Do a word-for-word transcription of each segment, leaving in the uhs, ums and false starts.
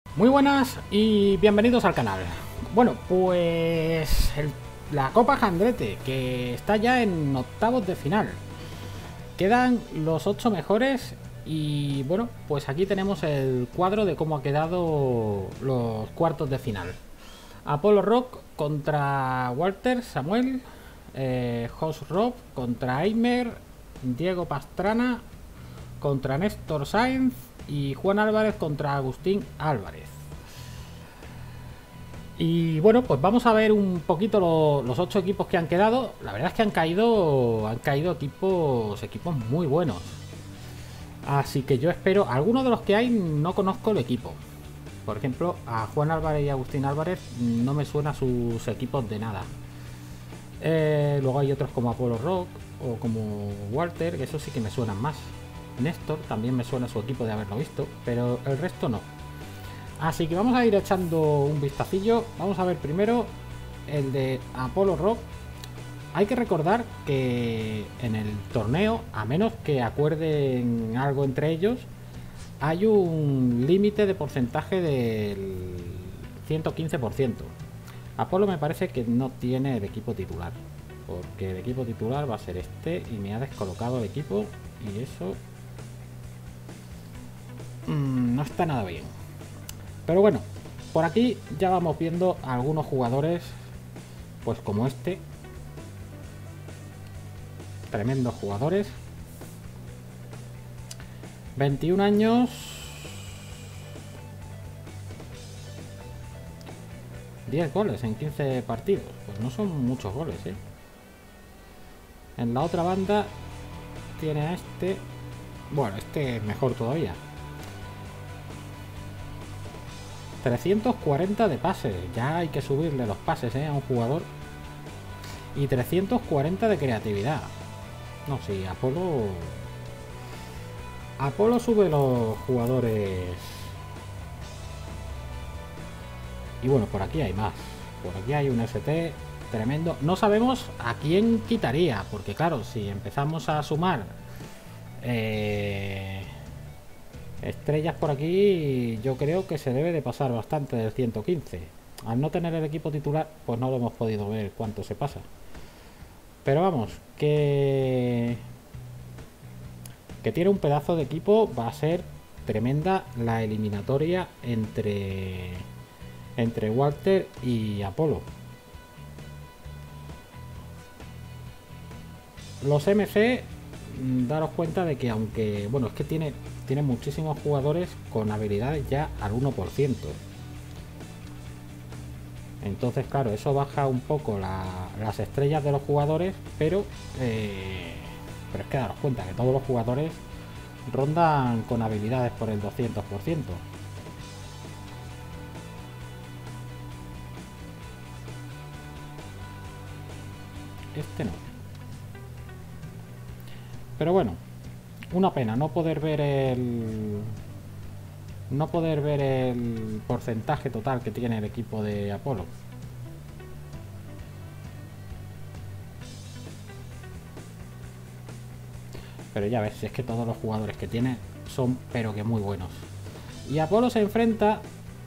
Muy buenas y bienvenidos al canal. Bueno, pues el- la Copa Jandrete, que está ya en octavos de final. Quedan los ocho mejores y bueno, pues aquí tenemos el cuadro de cómo ha quedado los cuartos de final. Apolo Rock contra Walter Samuel, eh, Jos Rob contra Aimer, Diego Pastrana contra Néstor Sáenz y Juan Álvarez contra Agustín Álvarez. Y bueno, pues vamos a ver un poquito lo, los ocho equipos que han quedado. La verdad es que han caído, han caído equipos, equipos muy buenos. Así que yo espero. Algunos de los que hay no conozco el equipo. Por ejemplo, a Juan Álvarez y Agustín Álvarez no me suena sus equipos de nada. Eh, luego hay otros como Apolo Rock o como Walter, que eso sí que me suenan más. Néstor también me suena su equipo de haberlo visto, pero el resto no. Así que vamos a ir echando un vistacillo. Vamos a ver primero el de Apolo Rock. Hay que recordar que en el torneo, a menos que acuerden algo entre ellos, hay un límite de porcentaje del ciento quince por ciento. Apolo me parece que no tiene el equipo titular, porque el equipo titular va a ser este y me ha descolocado el equipo y eso mmm, no está nada bien. Pero bueno, por aquí ya vamos viendo a algunos jugadores, pues como este. Tremendos jugadores. veintiún años. diez goles en quince partidos. Pues no son muchos goles, ¿eh? En la otra banda tiene a este. Bueno, este es mejor todavía. trescientos cuarenta de pases. Ya hay que subirle los pases, ¿eh? A un jugador. Y trescientos cuarenta de creatividad. No, sí, Apolo... Apolo sube los jugadores. Y bueno, por aquí hay más. Por aquí hay un S T tremendo. No sabemos a quién quitaría, porque claro, si empezamos a sumar eh, estrellas por aquí, yo creo que se debe de pasar bastante del ciento quince. Al no tener el equipo titular, pues no lo hemos podido ver cuánto se pasa. Pero vamos, que que tiene un pedazo de equipo. Va a ser tremenda la eliminatoria entre entre Walter y Apolo. Los M C, daros cuenta de que aunque, bueno, es que tiene tiene muchísimos jugadores con habilidades ya al uno por ciento. Entonces, claro, eso baja un poco la, las estrellas de los jugadores, pero eh, pero es que daros cuenta que todos los jugadores rondan con habilidades por el doscientos por ciento. Este no. Pero bueno, una pena no poder ver el no poder ver el porcentaje total que tiene el equipo de Apolo. Pero ya ves, es que todos los jugadores que tiene son pero que muy buenos. Y Apolo se enfrenta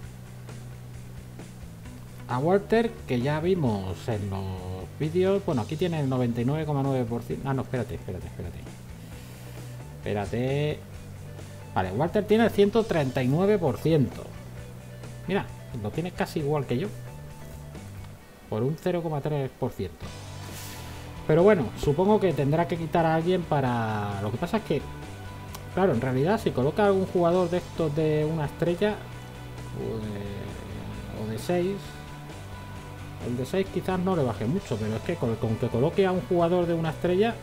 a Walter, que ya vimos en los vídeos. Bueno, aquí tiene el noventa y nueve coma nueve por ciento. Ah, no, espérate, espérate, espérate. Espérate. Vale, Walter tiene el ciento treinta y nueve por ciento. Mira, lo tiene casi igual que yo. Por un cero coma tres por ciento. Pero bueno, supongo que tendrá que quitar a alguien para... Lo que pasa es que, claro, en realidad si coloca algún jugador de estos de una estrella o de seis, el de seis quizás no le baje mucho, pero es que con, con que coloque a un jugador de una estrella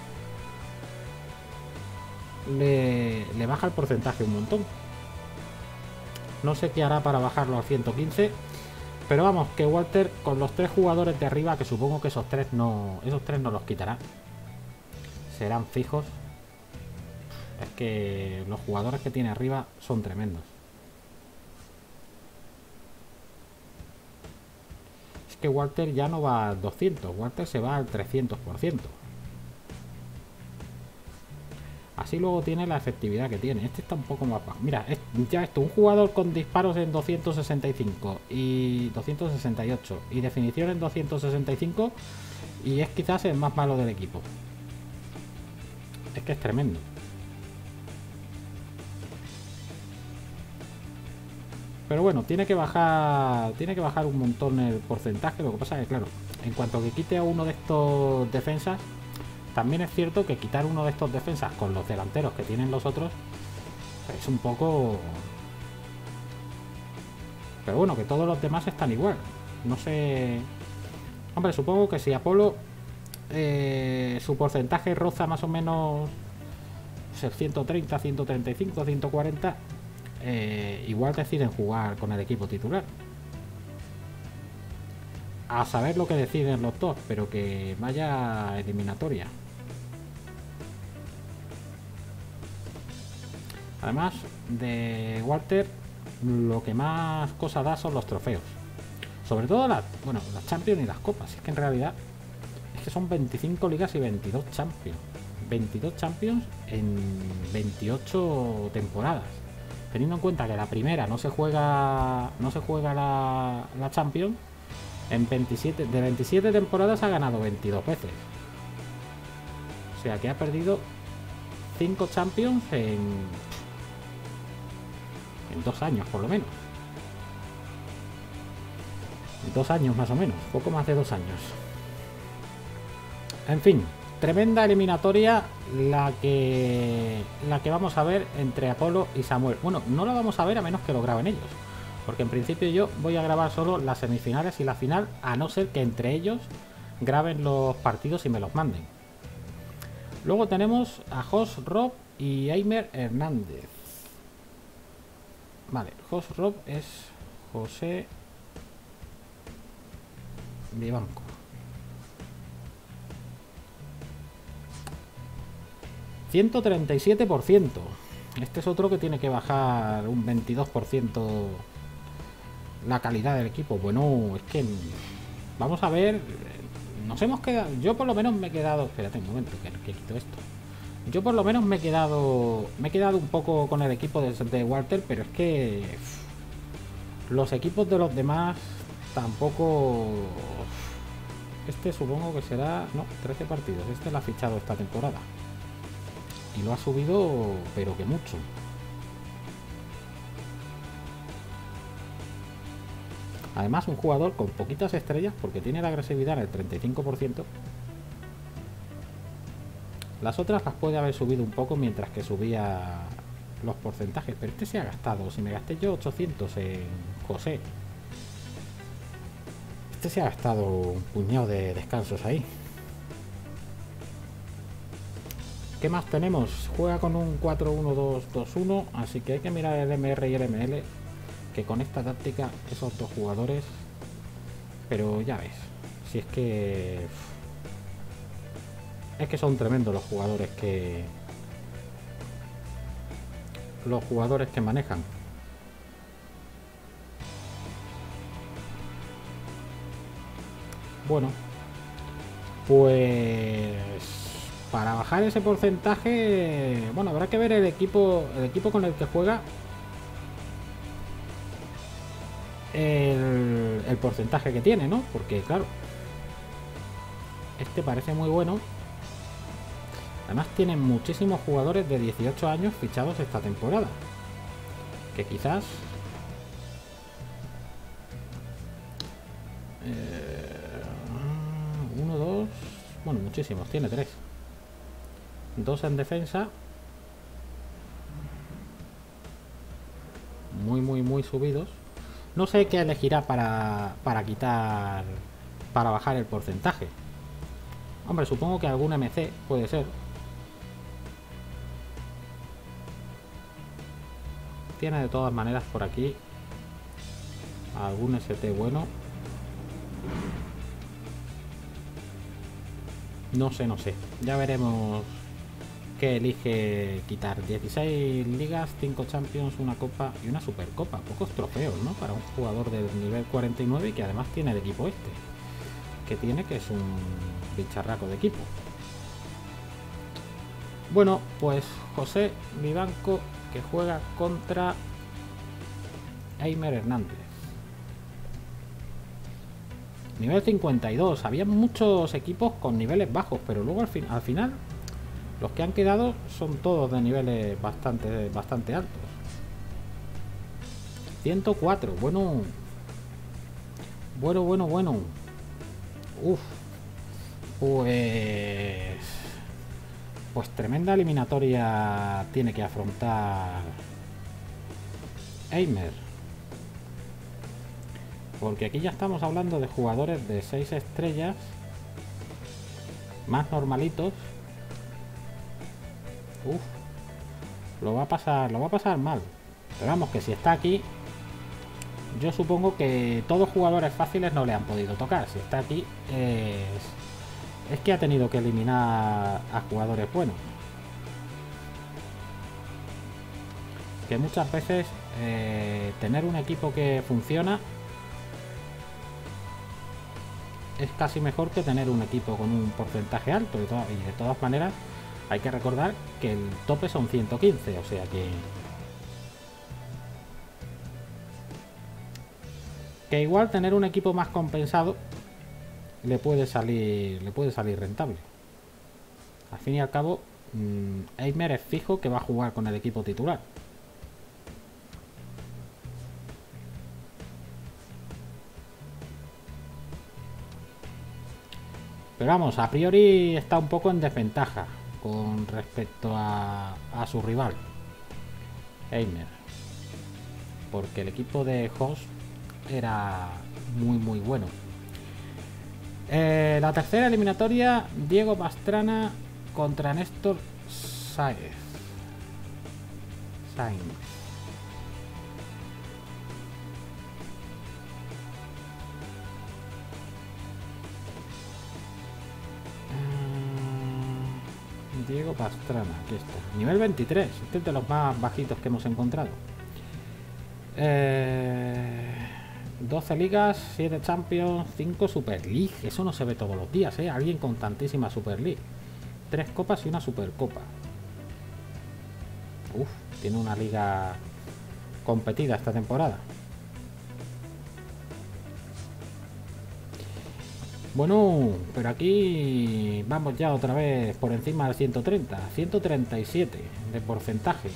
le, le baja el porcentaje un montón. No sé qué hará para bajarlo al ciento quince. Pero vamos, que Walter con los tres jugadores de arriba, que supongo que esos tres no, esos tres no los quitará, serán fijos. Es que los jugadores que tiene arriba son tremendos. Es que Walter ya no va al doscientos, Walter se va al trescientos por ciento. así luego tiene la efectividad que tiene. Este está un poco más bajo. Mira, es, ya esto, un jugador con disparos en doscientos sesenta y cinco y doscientos sesenta y ocho y definición en doscientos sesenta y cinco, y es quizás el más malo del equipo. Es que es tremendo. Pero bueno, tiene que bajar, tiene que bajar un montón el porcentaje. Lo que pasa es que, claro, en cuanto que quite a uno de estos defensas, también es cierto que quitar uno de estos defensas con los delanteros que tienen los otros es un poco... Pero bueno, que todos los demás están igual. No sé... Hombre, supongo que si Apolo eh, su porcentaje roza más o menos el ciento treinta, ciento treinta y cinco, ciento cuarenta, eh, igual deciden jugar con el equipo titular. A saber lo que deciden los dos, pero que vaya eliminatoria. Además de Walter, lo que más cosa da son los trofeos. Sobre todo las, bueno, las Champions y las Copas. Es que en realidad es que son veinticinco ligas y veintidós Champions. veintidós Champions en veintiocho temporadas. Teniendo en cuenta que la primera no se juega, no se juega la, la Champions. En veintisiete, de veintisiete temporadas ha ganado veintidós veces. O sea que ha perdido cinco Champions en, en dos años por lo menos. Dos años más o menos, poco más de dos años. En fin, tremenda eliminatoria la que, la que vamos a ver entre Apolo y Samuel. Bueno, no la vamos a ver a menos que lo graben ellos. Porque en principio yo voy a grabar solo las semifinales y la final, a no ser que entre ellos graben los partidos y me los manden. Luego tenemos a Jos Rob y Aimer Hernández. Vale, Jos Rob es José Vivanco. ciento treinta y siete por ciento. Este es otro que tiene que bajar un veintidós por ciento la calidad del equipo. Bueno, es que vamos a ver. Nos hemos quedado. Yo por lo menos me he quedado. Espérate un momento, que, que quito esto. Yo por lo menos me he quedado. Me he quedado un poco con el equipo de, de Walter, pero es que uff, los equipos de los demás tampoco. Este supongo que será. No, trece partidos. Este lo ha fichado esta temporada. Y lo ha subido, pero que mucho. Además, un jugador con poquitas estrellas, porque tiene la agresividad en el treinta y cinco por ciento. Las otras las puede haber subido un poco mientras que subía los porcentajes. Pero este se ha gastado. Si me gasté yo ochocientos en José, este se ha gastado un puñado de descansos ahí. ¿Qué más tenemos? Juega con un cuatro uno dos dos uno, así que hay que mirar el M R y el M L, que con esta táctica esos dos jugadores, pero ya ves, si es que es que son tremendos los jugadores que los jugadores que manejan. Bueno, pues para bajar ese porcentaje, bueno, habrá que ver el equipo, el equipo con el que juega, el, el porcentaje que tiene, ¿no? Porque claro, este parece muy bueno. Además tienen muchísimos jugadores de dieciocho años fichados esta temporada, que quizás eh, uno, dos, bueno, muchísimos, tiene tres. Dos en defensa. Muy, muy, muy subidos. No sé qué elegirá para, para quitar, para bajar el porcentaje. Hombre, supongo que algún M C puede ser. Tiene de todas maneras por aquí algún S T bueno. No sé, no sé. Ya veremos que elige quitar. Dieciséis ligas, cinco Champions, una Copa y una Supercopa. Pocos trofeos, ¿no? Para un jugador del nivel cuarenta y nueve y que además tiene el equipo este, que tiene, que es un bicharraco de equipo. Bueno, pues José Vivanco, que juega contra Eimer Hernández. Nivel cincuenta y dos. Había muchos equipos con niveles bajos, pero luego al, fin, al final los que han quedado son todos de niveles bastante, bastante altos. ciento cuatro. Bueno. Bueno, bueno, bueno. Uf. Pues... Pues tremenda eliminatoria tiene que afrontar Eimer. Porque aquí ya estamos hablando de jugadores de seis estrellas. Más normalitos. Uf. Lo va a pasar, lo va a pasar mal. Pero vamos, que si está aquí, yo supongo que todos jugadores fáciles no le han podido tocar. Si está aquí, es, es que ha tenido que eliminar a jugadores buenos. Que muchas veces eh, tener un equipo que funciona es casi mejor que tener un equipo con un porcentaje alto. Y, to y de todas maneras, hay que recordar que el tope son ciento quince, o sea que... Que igual tener un equipo más compensado le puede salir, le puede salir rentable. Al fin y al cabo, mmm, Eimer es fijo que va a jugar con el equipo titular. Pero vamos, a priori está un poco en desventaja con respecto a, a su rival, Eimer. Porque el equipo de Host era muy muy bueno. Eh, la tercera eliminatoria, Diego Pastrana contra Néstor Sáez. Sainz. Diego Pastrana, aquí está. Nivel veintitrés, este es de los más bajitos que hemos encontrado. Eh, doce ligas, siete Champions, cinco Super League. Eso no se ve todos los días, ¿eh? Alguien con tantísima Super League. tres copas y una Supercopa. Uf, tiene una liga competida esta temporada. Bueno, pero aquí vamos ya otra vez por encima del ciento treinta, ciento treinta y siete de porcentaje.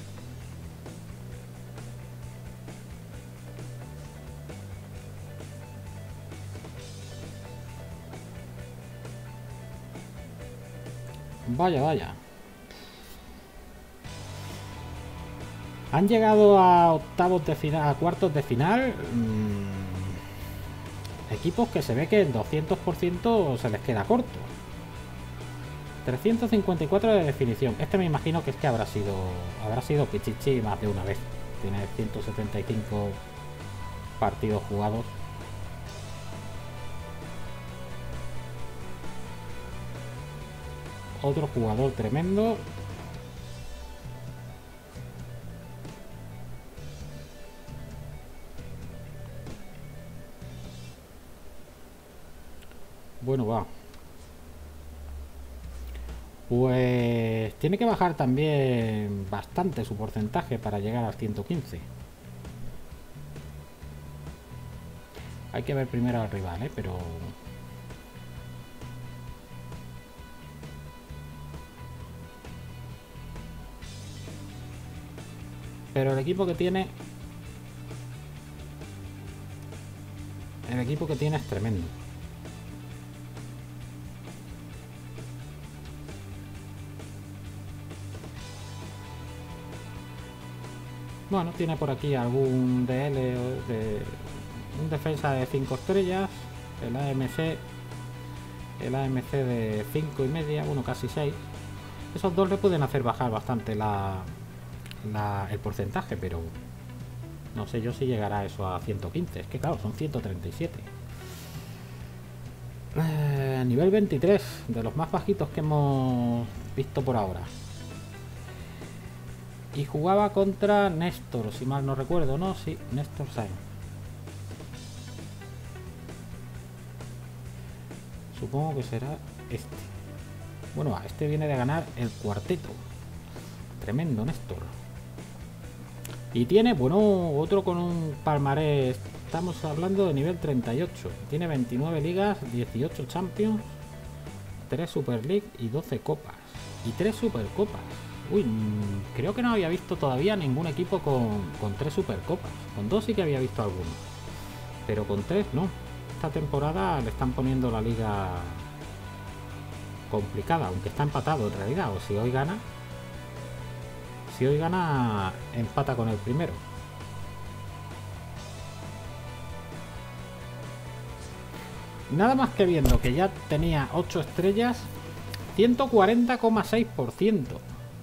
Vaya, vaya. Han llegado a octavos de final, a cuartos de final. Mmm, equipos que se ve que el doscientos por ciento se les queda corto. trescientos cincuenta y cuatro de definición. Este me imagino que es que habrá sido habrá sido Pichichi más de una vez. Tiene ciento setenta y cinco partidos jugados. Otro jugador tremendo. Bueno, va. Pues tiene que bajar también bastante su porcentaje para llegar al ciento quince. Hay que ver primero al rival, ¿eh? Pero... Pero el equipo que tiene... El equipo que tiene es tremendo. Bueno, tiene por aquí algún D L de un defensa de cinco estrellas, el A M C, el A M C de cinco y media, bueno, casi seis. Esos dos le pueden hacer bajar bastante la, la, el porcentaje, pero no sé yo si llegará eso a ciento quince. Es que claro, son ciento treinta y siete. Eh, nivel veintitrés, de los más bajitos que hemos visto por ahora. Y jugaba contra Néstor, si mal no recuerdo, ¿no? Sí, Néstor Sainz. Supongo que será este. Bueno, este viene de ganar el cuarteto. Tremendo, Néstor. Y tiene, bueno, otro con un palmarés. Estamos hablando de nivel treinta y ocho. Tiene veintinueve ligas, dieciocho Champions, tres Super League y doce copas. Y tres Supercopas. Uy, creo que no había visto todavía ningún equipo con, con tres Supercopas. Con dos sí que había visto algunos, pero con tres no. Esta temporada le están poniendo la liga complicada, aunque está empatado en realidad. O si hoy gana, si hoy gana, empata con el primero. Nada más que viendo que ya tenía ocho estrellas, ciento cuarenta coma seis por ciento.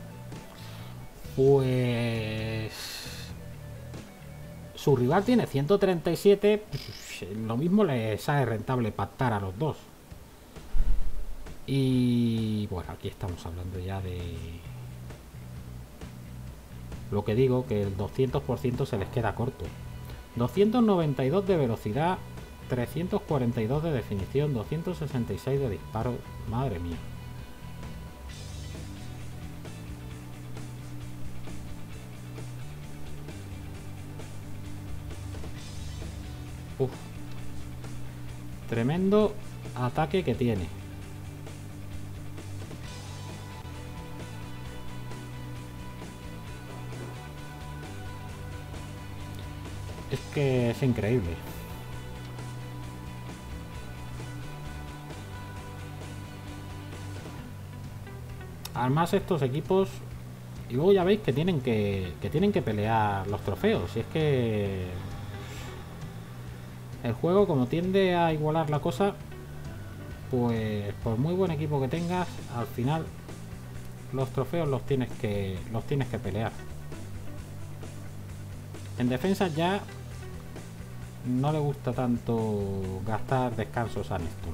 Pues su rival tiene ciento treinta y siete. Pues, lo mismo le sale rentable pactar a los dos. Y bueno, aquí estamos hablando ya de lo que digo, que el doscientos por ciento se les queda corto. doscientos noventa y dos de velocidad, trescientos cuarenta y dos de definición, doscientos sesenta y seis de disparo. Madre mía. Uf. Tremendo ataque que tiene. Es que es increíble. Además estos equipos, y luego ya veis que tienen que, que tienen que pelear los trofeos. Y es que el juego, como tiende a igualar la cosa, pues por muy buen equipo que tengas, al final los trofeos los tienes que los tienes que pelear. En defensa ya no le gusta tanto gastar descansos a Néstor,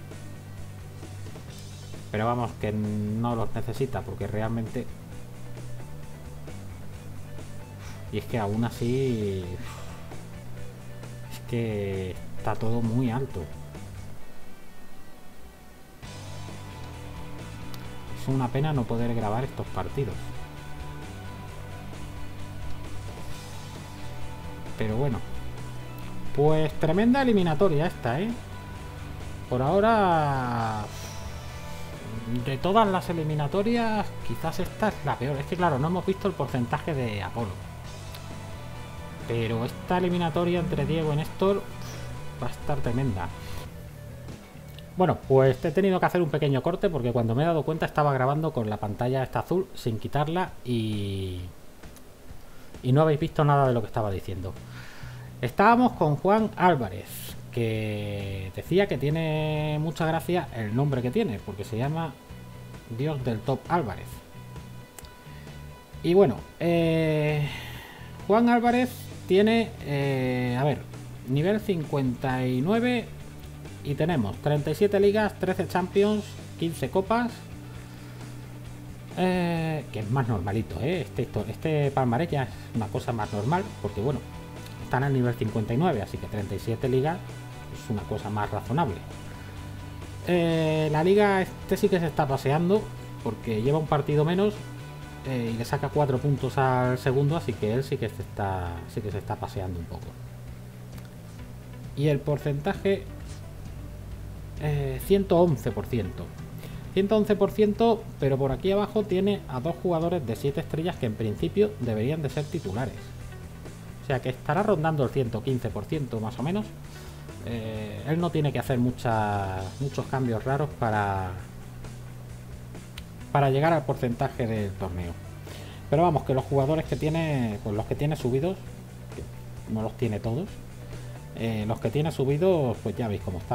pero vamos, que no los necesita, porque realmente, y es que aún así es que está todo muy alto. Es una pena no poder grabar estos partidos, pero bueno. Pues tremenda eliminatoria esta, ¿eh? Por ahora, de todas las eliminatorias, quizás esta es la peor. Es que claro, no hemos visto el porcentaje de Apolo, pero esta eliminatoria entre Diego y Néstor va a estar tremenda. Bueno, pues he tenido que hacer un pequeño corte porque cuando me he dado cuenta estaba grabando con la pantalla esta azul sin quitarla y, y no habéis visto nada de lo que estaba diciendo. Estábamos con Juan Álvarez, que decía que tiene mucha gracia el nombre que tiene, porque se llama Dios del Top Álvarez. Y bueno, eh, Juan Álvarez tiene, eh, a ver, nivel cincuenta y nueve y tenemos treinta y siete ligas, trece Champions, quince copas. Eh, que es más normalito, ¿eh? Este, este palmarés ya es una cosa más normal, porque bueno, están al nivel cincuenta y nueve, así que treinta y siete ligas es una cosa más razonable. Eh, la liga este sí que se está paseando, porque lleva un partido menos eh, y le saca cuatro puntos al segundo, así que él sí que se está, sí que se está paseando un poco. Y el porcentaje, eh, ciento once por ciento. ciento once por ciento, pero por aquí abajo tiene a dos jugadores de siete estrellas que en principio deberían de ser titulares. O sea que estará rondando el ciento quince por ciento más o menos. Eh, él no tiene que hacer muchas, muchos cambios raros para, para llegar al porcentaje del torneo. Pero vamos, que los jugadores que tiene, pues los que tiene subidos, que no los tiene todos, eh, los que tiene subidos, pues ya veis cómo están.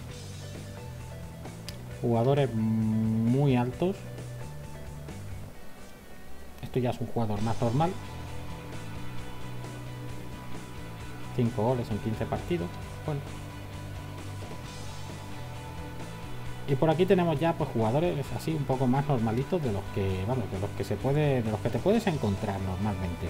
Jugadores muy altos. Esto ya es un jugador más normal. cinco goles en quince partidos. Bueno. Y por aquí tenemos ya pues jugadores así un poco más normalitos, de los que, vamos, de los que se puede, de los que te puedes encontrar normalmente.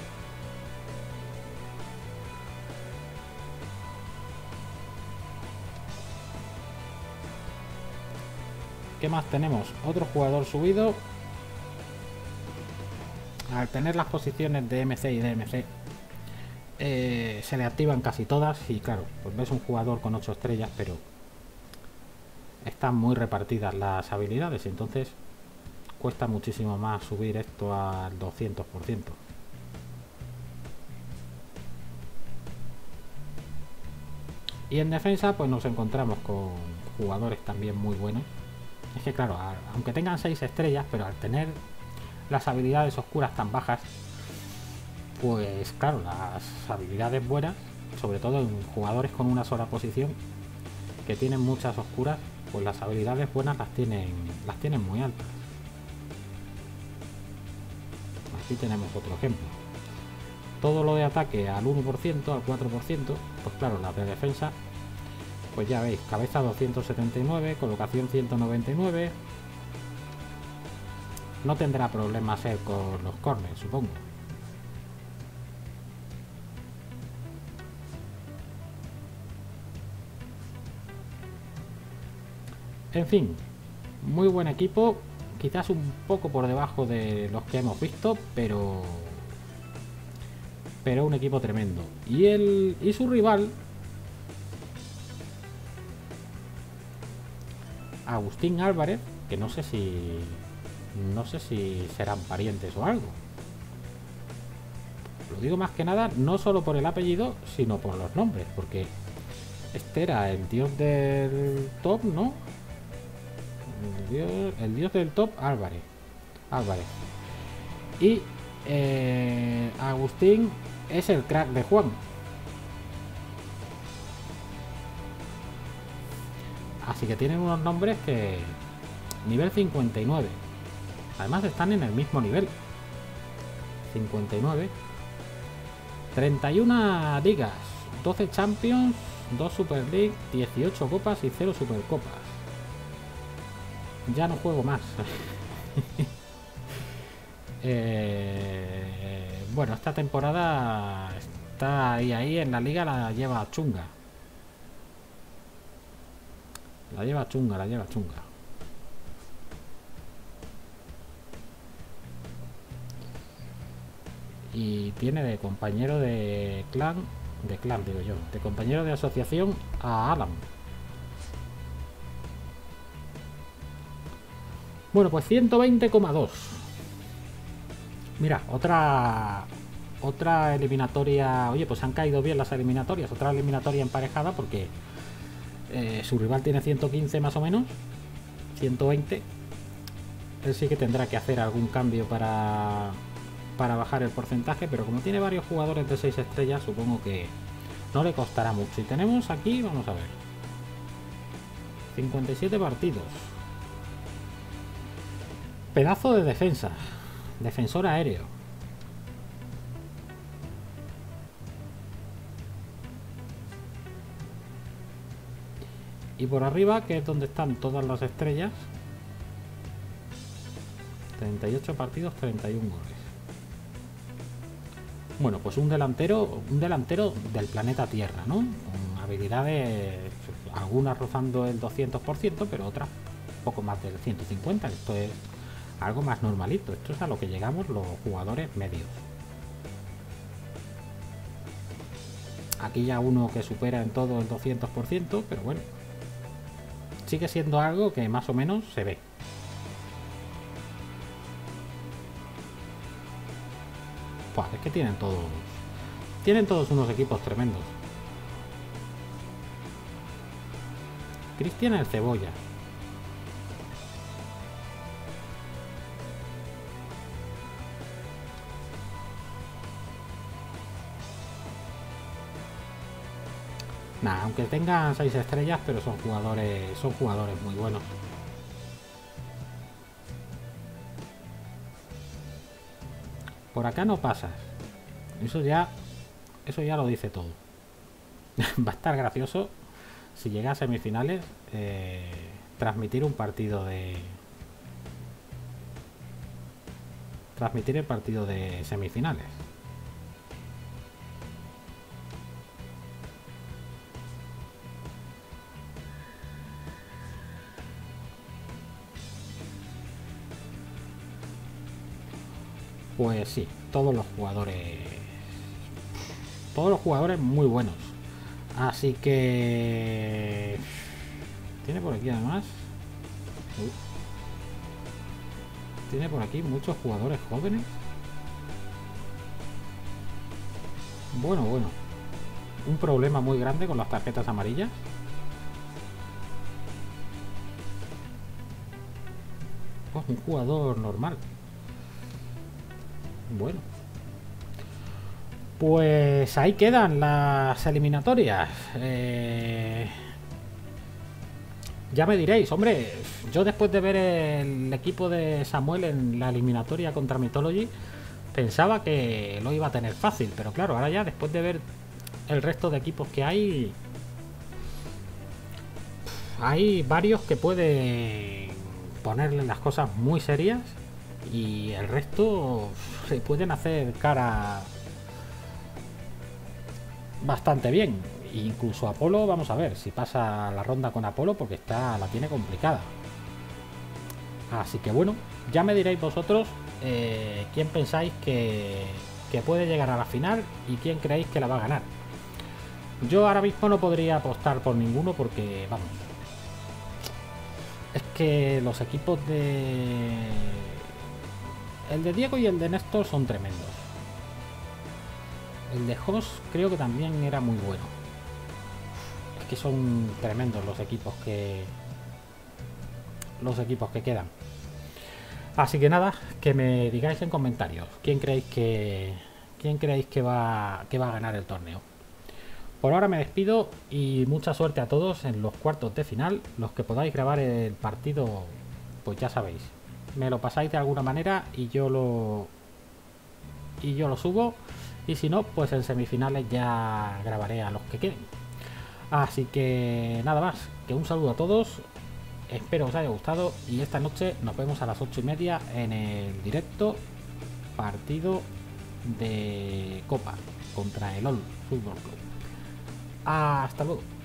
¿Qué más tenemos? Otro jugador subido. Al tener las posiciones de M C y D M C, eh, se le activan casi todas. Y claro, pues ves un jugador con ocho estrellas, pero están muy repartidas las habilidades. Entonces cuesta muchísimo más subir esto al doscientos por ciento. Y en defensa pues nos encontramos con jugadores también muy buenos. Es que claro, aunque tengan seis estrellas, pero al tener las habilidades oscuras tan bajas, pues claro, las habilidades buenas, sobre todo en jugadores con una sola posición que tienen muchas oscuras, pues las habilidades buenas las tienen las tienen muy altas. Aquí tenemos otro ejemplo. Todo lo de ataque al uno por ciento, al cuatro por ciento, pues claro, las de defensa, pues ya veis, cabeza doscientos setenta y nueve, colocación ciento noventa y nueve. No tendrá problemas él con los corners, supongo. En fin, muy buen equipo, quizás un poco por debajo de los que hemos visto, pero pero un equipo tremendo. Y el y su rival, Agustín Álvarez, que no sé si no sé si serán parientes o algo. Lo digo más que nada no solo por el apellido, sino por los nombres, porque este era el dios del top, ¿no? El dios, el dios del top, Álvarez. Álvarez. Y eh, Agustín es el crack de Juan. Así que tienen unos nombres que... Nivel cincuenta y nueve. Además están en el mismo nivel. cincuenta y nueve. treinta y una ligas. doce Champions. dos Super League. dieciocho copas y cero Supercopas. Ya no juego más. eh, bueno, esta temporada está ahí, ahí en la liga la lleva chunga. La lleva chunga, la lleva chunga. Y tiene de compañero de clan, de clan digo yo, de compañero de asociación a Alan. Bueno, pues ciento veinte coma dos. Mira, otra otra eliminatoria. Oye, pues han caído bien las eliminatorias. Otra eliminatoria emparejada porque eh, su rival tiene ciento quince más o menos, ciento veinte. Él sí que tendrá que hacer algún cambio para para bajar el porcentaje, pero como tiene varios jugadores de seis estrellas, supongo que no le costará mucho. Y tenemos aquí, vamos a ver, cincuenta y siete partidos. Pedazo de defensa. Defensor aéreo. Y por arriba, que es donde están todas las estrellas, treinta y ocho partidos, treinta y uno goles. Bueno, pues un delantero, un delantero del planeta Tierra, ¿no? Con habilidades, algunas rozando el doscientos por ciento, pero otras poco más del ciento cincuenta. Esto es algo más normalito. Esto es a lo que llegamos los jugadores medios. Aquí ya uno que supera en todo el doscientos por ciento, pero bueno, sigue siendo algo que más o menos se ve. Pues es que tienen todos tienen todos unos equipos tremendos. Cristian el Cebolla. Nah, aunque tengan seis estrellas, pero son jugadores son jugadores muy buenos. Por acá no pasas. Eso ya eso ya lo dice todo. Va a estar gracioso si llega a semifinales eh, transmitir un partido de transmitir el partido de semifinales. pues sí, todos los jugadores, todos los jugadores muy buenos. Así que tiene por aquí además, Uy. tiene por aquí muchos jugadores jóvenes. Bueno, bueno, un problema muy grande con las tarjetas amarillas. Pues un jugador normal. Bueno, pues ahí quedan las eliminatorias. Eh... Ya me diréis, hombre, yo después de ver el equipo de Samuel en la eliminatoria contra Mythology, pensaba que lo iba a tener fácil, pero claro, ahora ya después de ver el resto de equipos que hay, hay varios que pueden ponerle las cosas muy serias y el resto se pueden hacer cara bastante bien. Incluso Apolo, vamos a ver si pasa la ronda con Apolo, porque está, la tiene complicada. Así que bueno, ya me diréis vosotros eh, quién pensáis que, que puede llegar a la final y quién creéis que la va a ganar. Yo ahora mismo no podría apostar por ninguno porque, vamos, es que los equipos de... el de Diego y el de Néstor son tremendos. El de Jos creo que también era muy bueno. Es que son tremendos los equipos que... los equipos que quedan. Así que nada, que me digáis en comentarios quién creéis que... quién creéis que va, que va a ganar el torneo. Por ahora me despido y mucha suerte a todos en los cuartos de final. Los que podáis grabar el partido, pues ya sabéis, me lo pasáis de alguna manera y yo lo y yo lo subo, y si no, pues en semifinales ya grabaré a los que queden. Así que nada más, que un saludo a todos, espero os haya gustado y esta noche nos vemos a las ocho y media en el directo partido de Copa contra el All Fútbol Club. Hasta luego.